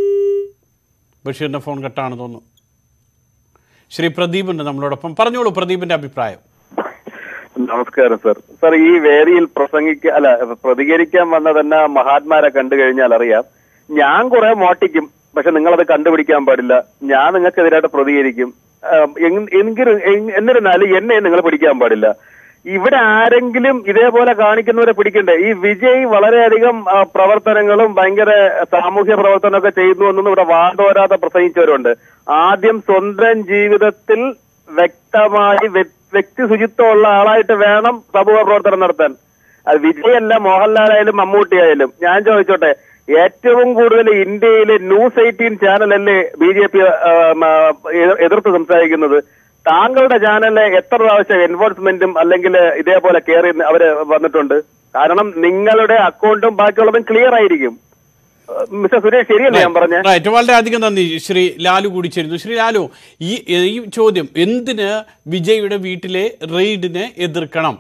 ബഷീറിന്റെ ഫോൺ കട്ടാണ് തോന്നുന്നു. ശ്രീ പ്രദീപ് ഉണ്ട് നമ്മളോടൊപ്പം. പറഞ്ഞോളൂ പ്രദീപിന്റെ അഭിപ്രായം. നമസ്കാരം സർ. സർ, ഈ വേദിയിൽ പ്രസംഗിക്കാൻ അല്ല പ്രതികരിക്കാൻ വന്ന തന്നെ മഹാത്മാരെ കണ്ടു കഴിഞ്ഞാൽ അറിയാം, ഞാൻ കുറെ മോട്ടിക്കും, പക്ഷെ നിങ്ങളത് കണ്ടുപിടിക്കാൻ പാടില്ല. ഞാൻ നിങ്ങൾക്കെതിരായിട്ട് പ്രതികരിക്കും. എങ്കിലും എന്നിരുന്നാലും എന്നെ നിങ്ങൾ പിടിക്കാൻ പാടില്ല. ഇവിടെ ആരെങ്കിലും ഇതേപോലെ കാണിക്കുന്നവരെ പിടിക്കണ്ടേ? ഈ വിജയ് വളരെയധികം പ്രവർത്തനങ്ങളും ഭയങ്കര സാമൂഹ്യ പ്രവർത്തനമൊക്കെ ചെയ്യുന്നു എന്നൊന്നും ഇവിടെ വാദോരാതെ പ്രസംഗിച്ചവരുണ്ട്. ആദ്യം സ്വന്തം ജീവിതത്തിൽ വ്യക്തമായി വ്യക്തി ശുചിത്വമുള്ള ആളായിട്ട് വേണം സമൂഹ പ്രവർത്തനം നടത്താൻ. അത് വിജയല്ല, മോഹൻലാലായാലും മമ്മൂട്ടിയായാലും. ഞാൻ ചോദിച്ചോട്ടെ, ഏറ്റവും കൂടുതൽ ഇന്ത്യയിലെ ന്യൂസ് എയ്റ്റീൻ ചാനലല്ലേ ബി ജെ പി എതിർത്ത് സംസാരിക്കുന്നത്? താങ്കളുടെ ചാനലിലെ എത്ര പ്രാവശ്യം എൻഫോഴ്സ്മെന്റും അല്ലെങ്കിൽ ഇതേപോലെ കയറി അവര് വന്നിട്ടുണ്ട്? കാരണം നിങ്ങളുടെ അക്കൗണ്ടും ബാക്കിയുള്ളതും ക്ലിയർ ആയിരിക്കും. മിസ്റ്റർ സുരേഷ്, ശരിയല്ലേ ഞാൻ പറഞ്ഞ? വളരെയധികം നന്ദി. ശ്രീ ലാലു കൂടി ചേരുന്നു. ശ്രീ ലാലു, ഈ ഈ ചോദ്യം, എന്തിന് വിജയുടെ വീട്ടിലെ റെയ്ഡിനെ എതിർക്കണം?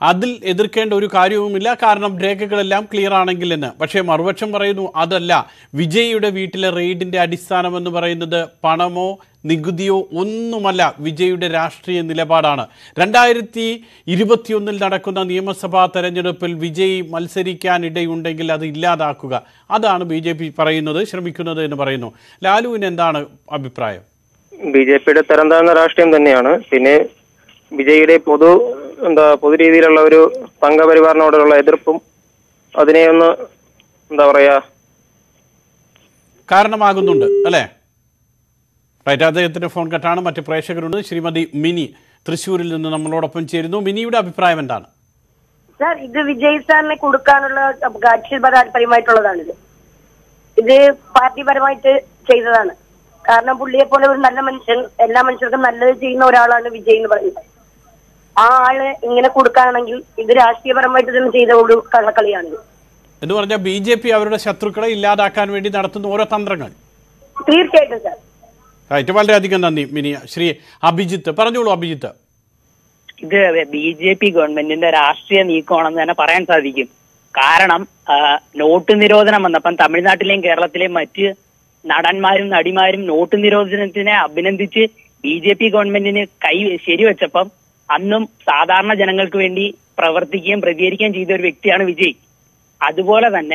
അതിൽ എതിർക്കേണ്ട ഒരു കാര്യവുമില്ല, കാരണം രേഖകളെല്ലാം ക്ലിയർ ആണെങ്കിൽ എന്ന്. പക്ഷേ മറുപക്ഷം പറയുന്നു അതല്ല, വിജയിയുടെ വീട്ടിലെ റെയ്ഡിന്റെ അടിസ്ഥാനമെന്ന് പറയുന്നത് പണമോ നികുതിയോ ഒന്നുമല്ല, വിജയിയുടെ രാഷ്ട്രീയ നിലപാടാണ്. രണ്ടായിരത്തി ഇരുപത്തിയൊന്നിൽ നടക്കുന്ന നിയമസഭാ തെരഞ്ഞെടുപ്പിൽ വിജയ് മത്സരിക്കാനിടയുണ്ടെങ്കിൽ അത് ഇല്ലാതാക്കുക, അതാണ് ബി ജെ പി പറയുന്നത്, ശ്രമിക്കുന്നത് എന്ന് പറയുന്നു. ലാലുവിന് എന്താണ് അഭിപ്രായം? ബി ജെ പിയുടെ തരം താഴ്ന്ന രാഷ്ട്രീയം തന്നെയാണ്. പിന്നെ വിജയിയുടെ പൊതു എന്താ പൊതു രീതിയിലുള്ള ഒരു സംഘപരിവാറിനോടുള്ള എതിർപ്പും അതിനെ ഒന്ന് എന്താ പറയാ കാരണമാകുന്നുണ്ട് അല്ലേ? റൈറ്റ്, അദ്ദേഹത്തിന്റെ ഫോൺ കട്ടാണ്. മറ്റ് പ്രേക്ഷകരുണ്ട്. ശ്രീമതി മിനി തൃശ്ശൂരിൽ നിന്ന് നമ്മളോടൊപ്പം ചേരുന്നു. മിനിയുടെ അഭിപ്രായം എന്താണ്? സാർ, ഇത് വിജയ് സാറിനെ കൊടുക്കാനുള്ള താല്പര്യമായിട്ടുള്ളതാണിത്. ഇത് പാർട്ടിപരമായിട്ട് ചെയ്തതാണ്. കാരണം പുള്ളിയെ പോലെ ഒരു നല്ല മനുഷ്യൻ, എല്ലാ മനുഷ്യർക്കും നല്ലത് ചെയ്യുന്ന ഒരാളാണ് വിജയ് എന്ന് പറയുന്നത്. ആ ആള് ഇങ്ങനെ കൊടുക്കുകയാണെങ്കിൽ ഇത് രാഷ്ട്രീയപരമായിട്ട് തന്നെ ചെയ്ത ഒരു കള്ളക്കളിയാണിത് എന്ന് പറഞ്ഞാൽ ബി ജെ പി അവരുടെ ശത്രുക്കളെ ഇല്ലാതാക്കാൻ വേണ്ടി നടത്തുന്ന ഓരോ തന്ത്രങ്ങൾ. തീർച്ചയായിട്ടും സാർ. റൈറ്റ്, വളരെയധികം നന്ദി മിനിയ. ശ്രീ അഭിജിത്ത് പറഞ്ഞോളൂ. അഭിജിത്ത്, ഇത് ബി ജെ പി ഗവൺമെന്റിന്റെ രാഷ്ട്രീയ നീക്കമാണെന്ന് തന്നെ പറയാൻ സാധിക്കും. കാരണം നോട്ട് നിരോധനം വന്നപ്പം തമിഴ്നാട്ടിലെയും കേരളത്തിലെയും മറ്റ് നടന്മാരും നടിമാരും നോട്ട് നിരോധനത്തിനെ അഭിനന്ദിച്ച് ബി ജെ പി ഗവൺമെന്റിന് കൈ ശരിവെച്ചപ്പം അന്നും സാധാരണ ജനങ്ങൾക്ക് വേണ്ടി പ്രവർത്തിക്കുകയും പ്രതികരിക്കുകയും ചെയ്ത ഒരു വ്യക്തിയാണ് വിജയ്. അതുപോലെ തന്നെ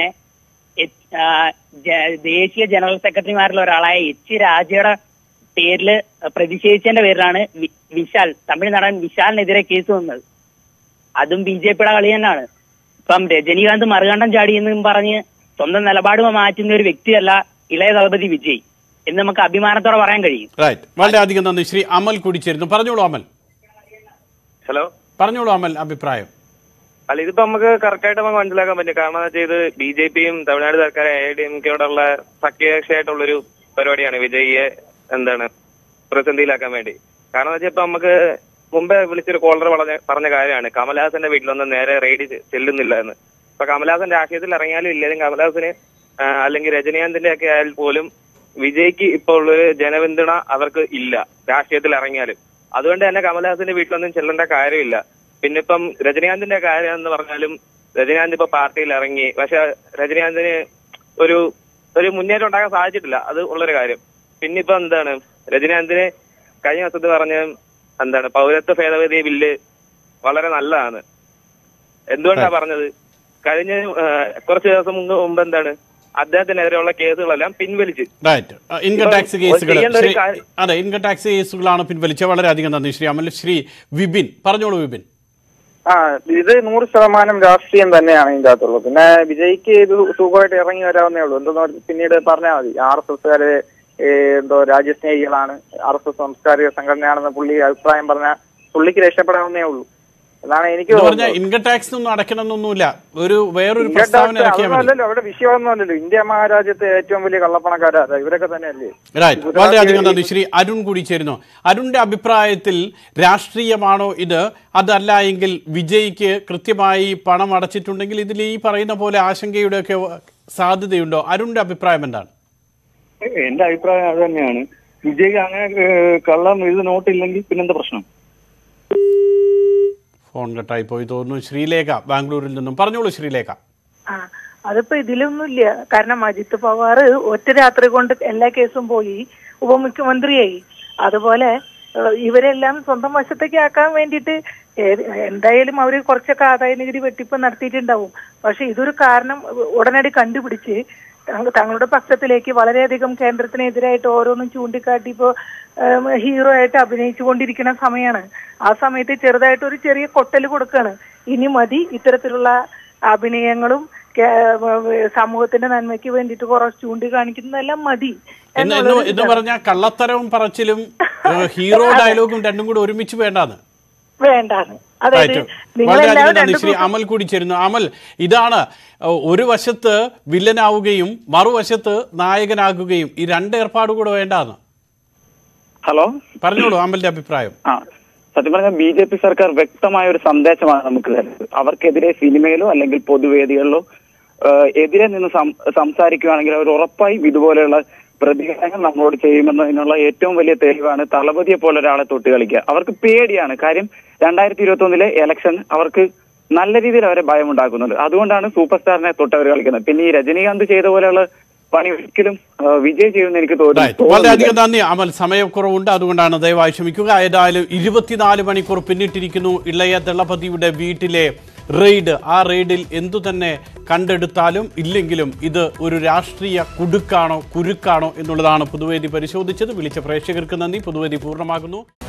ദേശീയ ജനറൽ സെക്രട്ടറിമാരിൽ ഒരാളായ എച്ച് രാജയുടെ പേരിൽ പ്രതിഷേധിച്ചതിന്റെ പേരിലാണ് വിശാൽ, തമിഴ് നടൻ വിശാലിനെതിരെ കേസ് വന്നത്. അതും ബി ജെ പിയുടെ കളി തന്നെയാണ്. ഇപ്പം രജനീകാന്ത് മറുകണ്ഠം ചാടിയെന്നും പറഞ്ഞ് സ്വന്തം നിലപാട് മാറ്റുന്ന ഒരു വ്യക്തിയല്ല ഇളയ ദളപതി വിജയ് എന്ന് നമുക്ക് അഭിമാനത്തോടെ പറയാൻ കഴിയും. റൈറ്റ്, വളരെയധികം നന്ദി. ശ്രീ അമൽ കൂടി ചേരുന്നു. പറഞ്ഞോളൂ അമൽ. ഹലോ, പറഞ്ഞോളൂ അമൽ, അഭിപ്രായം. അല്ല, ഇതിപ്പോ നമുക്ക് കറക്റ്റ് ആയിട്ട് നമുക്ക് മനസ്സിലാക്കാൻ പറ്റും. കാരണം എന്താ വെച്ചാൽ ഇത് ബി ജെ പിയും തമിഴ്നാട് സർക്കാർ എ ഡി എം കെയോടുള്ള സഖ്യകക്ഷിയായിട്ടുള്ളൊരു പരിപാടിയാണ് വിജയിയെ എന്താണ് പ്രതിസന്ധിയിലാക്കാൻ വേണ്ടി. കാരണം എന്താ വെച്ചാൽ ഇപ്പൊ നമുക്ക് മുമ്പേ വിളിച്ചൊരു കോളർ പറഞ്ഞ പറഞ്ഞ കാര്യമാണ് കമൽഹാസന്റെ വീട്ടിലൊന്നും നേരെ റെയ്ഡ് ചെല്ലുന്നില്ല എന്ന്. ഇപ്പൊ കമൽഹാസൻ രാഷ്ട്രീയത്തിൽ ഇറങ്ങിയാലും ഇല്ലെങ്കിലും കമൽഹാസന് അല്ലെങ്കിൽ രജനീകാന്തിന്റെ ഒക്കെ ആയാൽ പോലും വിജയ്ക്ക് ഇപ്പോൾ ഉള്ളൊരു ജനപിന്തുണ അവർക്ക് ഇല്ല രാഷ്ട്രീയത്തിൽ ഇറങ്ങിയാലും. അതുകൊണ്ട് തന്നെ കമൽഹാസന്റെ വീട്ടിലൊന്നും ചെല്ലേണ്ട കാര്യമില്ല. പിന്നെ ഇപ്പം രജനീകാന്തിന്റെ കാര്യം എന്ന് പറഞ്ഞാലും രജനീകാന്ത് ഇപ്പൊ പാർട്ടിയിൽ ഇറങ്ങി, പക്ഷെ രജനീകാന്തിന് ഒരു ഒരു മുന്നേറ്റം ഉണ്ടാക്കാൻ സാധിച്ചിട്ടില്ല. അത് ഉള്ളൊരു കാര്യം. പിന്നെ ഇപ്പൊ എന്താണ് രജനീകാന്തിന് കഴിഞ്ഞ ദിവസത്ത് പറഞ്ഞ എന്താണ് പൗരത്വ ഭേദഗതി ബില്ല് വളരെ നല്ലതാണ്. എന്തുകൊണ്ടാ പറഞ്ഞത്? കഴിഞ്ഞ കുറച്ച് ദിവസം മുമ്പ് മുമ്പ് എന്താണ് അദ്ദേഹത്തിനെതിരെയുള്ള കേസുകളെല്ലാം പിൻവലിച്ച് ഇൻകം ടാക്സ് കേസുകൾ അതെ ഇൻകം ടാക്സ് കേസുകളാണ് പിൻവലിച്ചത്. വളരെയധികം നന്ദി ശ്രീ അമൽ. ശ്രീ വിപിൻ പറഞ്ഞോളൂ. വിപിൻ, ആ ഇത് നൂറ് ശതമാനം രാഷ്ട്രീയം തന്നെയാണ് ഇതിന്റെ അകത്തുള്ളത്. പിന്നെ വിജയ്ക്ക് ഇത് സുഖമായിട്ട് ഇറങ്ങി വരാവുന്നേ ഉള്ളൂ. എന്തോന്ന് പിന്നീട് പറഞ്ഞാൽ മതി. ആർ എസ് എസ്കാര് എന്തോ രാജ്യസ്നേഹികളാണ്, ആർ എസ് എസ് സാംസ്കാരിക സംഘടനയാണെന്ന് പുള്ളി അഭിപ്രായം പറഞ്ഞാൽ പുള്ളിക്ക് രക്ഷപ്പെടാവുന്നേ ഉള്ളൂ എന്നാണ് എനിക്ക് തോന്നുന്നത്. ഇൻകം ടാക്സ് ഒന്നും അടയ്ക്കണമെന്നൊന്നുമില്ല, ഒരു വേറൊരു പ്രസ്താവന അല്ലല്ലോ അവിടെ വിഷയമൊന്നുമല്ലല്ലോ. ഇന്ത്യ മഹാരാജ്യത്തെ ഏറ്റവും വലിയ കള്ളപ്പണക്കാരാ ഇവരൊക്കെ തന്നെയല്ലേ. റൈറ്റ്, വളരെയധികം നന്ദി. ശ്രീ അരുൺ കൂടി ചേരുന്നു. അരുണിന്റെ അഭിപ്രായത്തിൽ രാഷ്ട്രീയമാണോ ഇത്? അതല്ല എങ്കിൽ വിജയ്ക്ക് കൃത്യമായി പണം അടച്ചിട്ടുണ്ടെങ്കിൽ ഇതിൽ ഈ പറയുന്ന പോലെ ആശങ്കയുടെ ഒക്കെ സാധ്യതയുണ്ടോ? അരുണിന്റെ അഭിപ്രായം എന്താണ്? എന്റെ അഭിപ്രായം അത് തന്നെയാണ്. വിജയ്ക്ക് അങ്ങനെ കള്ളം ഇത് നോട്ടില്ലെങ്കിൽ പിന്നെന്താ പ്രശ്നം? ഫോൺ കട്ടായി പോയി തോന്നുന്നു. ശ്രീലേഖ ബാംഗ്ലൂരിൽ നിന്നും പറഞ്ഞോളൂ. ശ്രീലേഖ, ആ അതിപ്പോ ഇതിലൊന്നുമില്ല. കാരണം അജിത് പവാർ ഒറ്റ രാത്രി കൊണ്ട് എല്ലാ കേസും പോയി ഉപമുഖ്യമന്ത്രിയായി. അതുപോലെ ഇവരെല്ലാം സ്വന്തം വശത്തേക്ക് ആക്കാൻ വേണ്ടിയിട്ട് എന്തായാലും അവര് കുറച്ചൊക്കെ ആദായ നികുതി വെട്ടിപ്പ് നടത്തിയിട്ടുണ്ടാവും. പക്ഷെ ഇതൊരു കാരണം ഉടനടി കണ്ടുപിടിച്ച് തങ്ങളുടെ പക്ഷത്തിലേക്ക് വളരെയധികം കേന്ദ്രത്തിനെതിരായിട്ട് ഓരോന്നും ചൂണ്ടിക്കാട്ടി ഇപ്പോ ഹീറോ ആയിട്ട് അഭിനയിച്ചു കൊണ്ടിരിക്കുന്ന സമയമാണ്. ആ സമയത്ത് ചെറുതായിട്ട് ഒരു ചെറിയ കൊട്ടൽ കൊടുക്കാണ്. ഇനി മതി ഇത്തരത്തിലുള്ള അഭിനയങ്ങളും സമൂഹത്തിന്റെ നന്മയ്ക്ക് വേണ്ടിയിട്ട് കുറച്ച് ചൂണ്ടിക്കാണിക്കുന്നതെല്ലാം മതി എന്ന് പറഞ്ഞാൽ കള്ളത്തരവും പറച്ചിലും ഹീറോ ഡയലോഗും രണ്ടും കൂടി ഒരുമിച്ച് വേണ്ടാന്ന് വേണ്ടാണ്. വളരെയധികം നന്ദി. ശ്രീ അമൽ കൂടി ചേരുന്നു. അമൽ, ഇതാണ് ഒരു വശത്ത് വില്ലനാവുകയും മറുവശത്ത് നായകനാകുകയും ഈ രണ്ട് ഏർപ്പാട് കൂടെ വേണ്ടാന്ന്. ഹലോ, പറഞ്ഞോളൂ അമലിന്റെ അഭിപ്രായം. ആ സത്യം പറഞ്ഞാൽ ബി ജെ പി സർക്കാർ വ്യക്തമായ ഒരു സന്ദേശമാണ് നമുക്ക് തരുന്നത്. അവർക്കെതിരെ സിനിമയിലോ അല്ലെങ്കിൽ പൊതുവേദികളിലോ എതിരെ നിന്ന് സംസാരിക്കുകയാണെങ്കിൽ അവർ ഉറപ്പായും ഇതുപോലെയുള്ള പ്രതികരണങ്ങൾ നമ്മളോട് ചെയ്യുമെന്നതിനുള്ള ഏറ്റവും വലിയ തെളിവാണ് തളപതിയെ പോലെ ഒരാളെ തൊട്ട് കളിക്കുക. അവർക്ക് പേടിയാണ്. കാര്യം രണ്ടായിരത്തി ഇരുപത്തി ഒന്നിലെ എലക്ഷൻ അവർക്ക് നല്ല രീതിയിൽ അവരെ ഭയമുണ്ടാക്കുന്നുണ്ട്. അതുകൊണ്ടാണ് സൂപ്പർ സ്റ്റാറിനെ തൊട്ട് അവർ കളിക്കുന്നത്. പിന്നെ ഈ രജനീകാന്ത് ചെയ്ത പോലെയുള്ള പണി ഒരിക്കലും വിജയ് ചെയ്യുമെന്ന് എനിക്ക് തോന്നുന്നു. വളരെയധികം നന്ദി അമൽ. സമയക്കുറവുണ്ട്, അതുകൊണ്ടാണ് ദയവായി ക്ഷമിക്കുക. ഏതായാലും ഇരുപത്തിനാല് മണിക്കൂർ പിന്നിട്ടിരിക്കുന്നു ഇളയ ദളപതിയുടെ വീട്ടിലെ റെയ്ഡ്. ആ റെയ്ഡിൽ എന്തു തന്നെ കണ്ടെടുത്താലും ഇല്ലെങ്കിലും ഇത് ഒരു രാഷ്ട്രീയ കുടുക്കാണോ കുരുക്കാണോ എന്നുള്ളതാണ് പൊതുവേദി പരിശോധിച്ചത്. വിളിച്ച പ്രേക്ഷകർക്ക് നന്ദി. പൊതുവേദി പൂർണ്ണമാകുന്നു.